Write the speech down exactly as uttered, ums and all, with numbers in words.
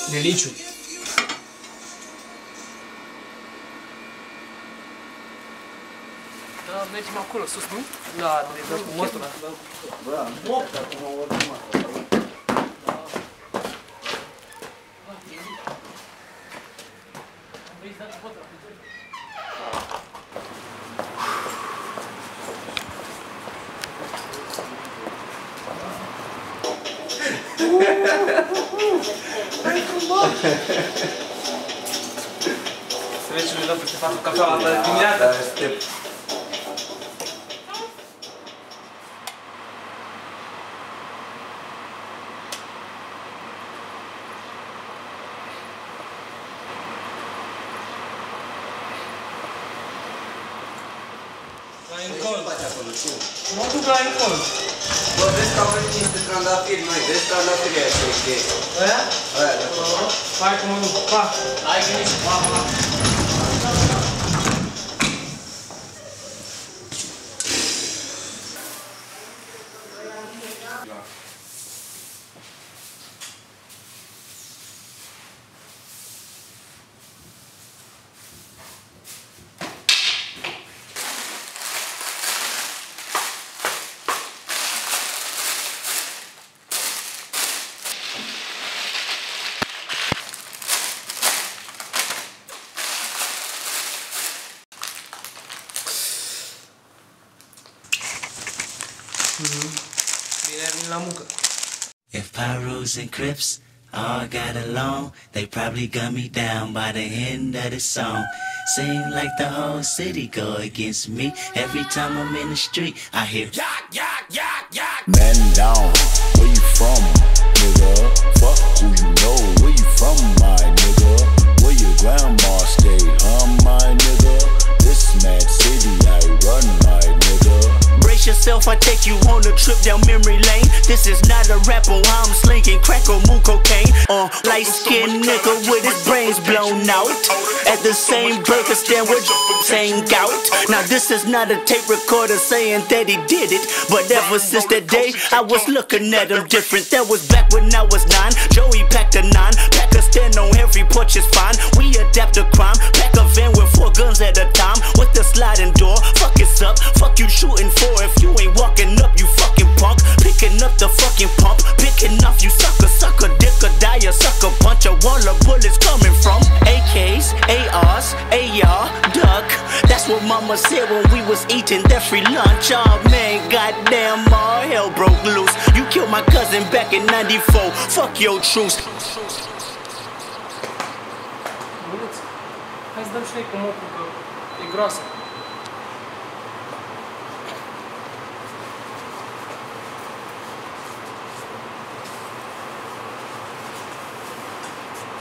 Deliciu. Da, mergem acolo, sus, nu? Da, trebuie să cu motul ăla. Bă, mopt acum oricum acolo. Să vezi ce lui Lăpă ce fac cu cafeaua asta dimineața. La Incol. Mă duc la Incol. Bă, vezi că au venit niște trandafiri noi, vezi trandafirii aia ce e. Aia? Aia de acolo. Hai că mă duc. Pa! Hai că nici. Pa, pa! Bine vin la muncă. If Pyrus and Crips all got along, they probably gun me down by the end of the song. Seem like the whole city go against me. Every time I'm in the street, I hear yak, yak, yak, yak. Man down, where you from, nigga? Fuck who you know, where you from, my nigga? Where your grandma stay, huh, my nigga? This mad city I run, my nigga. Brace yourself, I take you on a trip down memory lane. This is not a rapper, I'm slinging crack or moon cocaine. Uh, light-skinned nigga with his brains blown out. At the same burger stand with same gout. Now this is not a tape recorder saying that he did it, but ever since that day, I was looking at him different. That was back when I was nine. Joey packed a nine, pack a stand on every porch is fine. We adapt to crime, pack a van with four guns at a time, with the sliding door. Fuck it's up, fuck you shooting for. If you ain't walking up, you fucking punk. Picking up the fucking pump, picking off you sucker, sucker, dick or die, a sucker punch. A wall of bullets coming from A Ks, A Rs, A R, duck. That's what mama said when we was eating that free lunch. Oh man, goddamn, all hell broke loose. You killed my cousin back in ninety-four. Fuck your truce. Bănuț, hai să dăm și noi cu mopul, că e groasă.